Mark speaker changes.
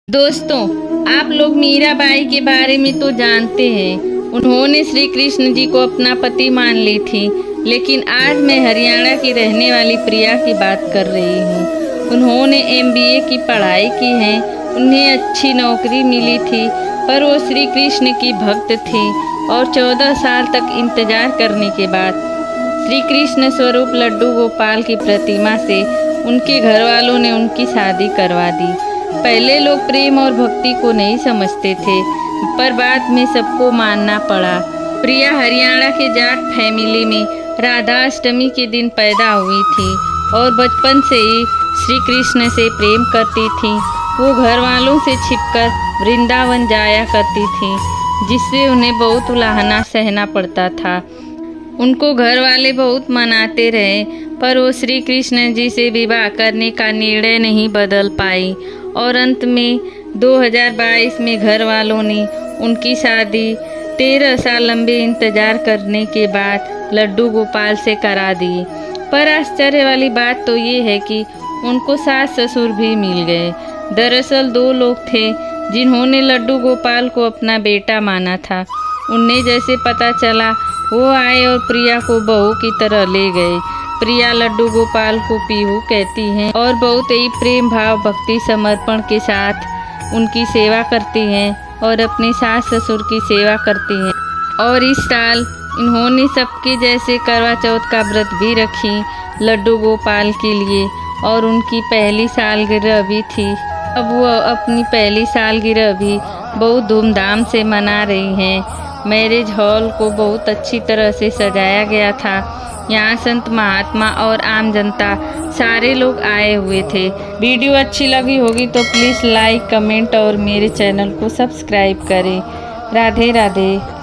Speaker 1: दोस्तों, आप लोग मीराबाई के बारे में तो जानते हैं। उन्होंने श्री कृष्ण जी को अपना पति मान ली थी, लेकिन आज मैं हरियाणा की रहने वाली प्रिया की बात कर रही हूँ। उन्होंने MBA की पढ़ाई की है, उन्हें अच्छी नौकरी मिली थी, पर वो श्री कृष्ण की भक्त थी और 14 साल तक इंतजार करने के बाद श्री कृष्ण स्वरूप लड्डू गोपाल की प्रतिमा से उनके घर वालों ने उनकी शादी करवा दी। पहले लोग प्रेम और भक्ति को नहीं समझते थे, पर बाद में सबको मानना पड़ा। प्रिया हरियाणा के जाट फैमिली में राधाष्टमी के दिन पैदा हुई थी और बचपन से ही श्री कृष्ण से प्रेम करती थी। वो घर वालों से छिपकर वृंदावन जाया करती थी, जिससे उन्हें बहुत उलाहना सहना पड़ता था। उनको घर वाले बहुत मनाते रहे, पर वो श्री कृष्ण जी से विवाह करने का निर्णय नहीं बदल पाई और अंत में 2022 में घर वालों ने उनकी शादी 13 साल लंबे इंतजार करने के बाद लड्डू गोपाल से करा दी। पर आश्चर्य वाली बात तो ये है कि उनको सास ससुर भी मिल गए। दरअसल 2 लोग थे जिन्होंने लड्डू गोपाल को अपना बेटा माना था। उन्हें जैसे पता चला, वो आए और प्रिया को बहू की तरह ले गए। प्रिया लड्डू गोपाल को पीहू कहती हैं और बहुत ही प्रेम भाव भक्ति समर्पण के साथ उनकी सेवा करती हैं और अपने सास ससुर की सेवा करती हैं। और इस साल इन्होंने सबके जैसे करवा चौथ का व्रत भी रखी लड्डू गोपाल के लिए, और उनकी पहली सालगिरह भी थी। अब वो अपनी पहली सालगिरह भी बहुत धूमधाम से मना रही हैं। मैरिज हॉल को बहुत अच्छी तरह से सजाया गया था। यहाँ संत महात्मा और आम जनता सारे लोग आए हुए थे। वीडियो अच्छी लगी होगी तो प्लीज़ लाइक, कमेंट और मेरे चैनल को सब्सक्राइब करें। राधे राधे।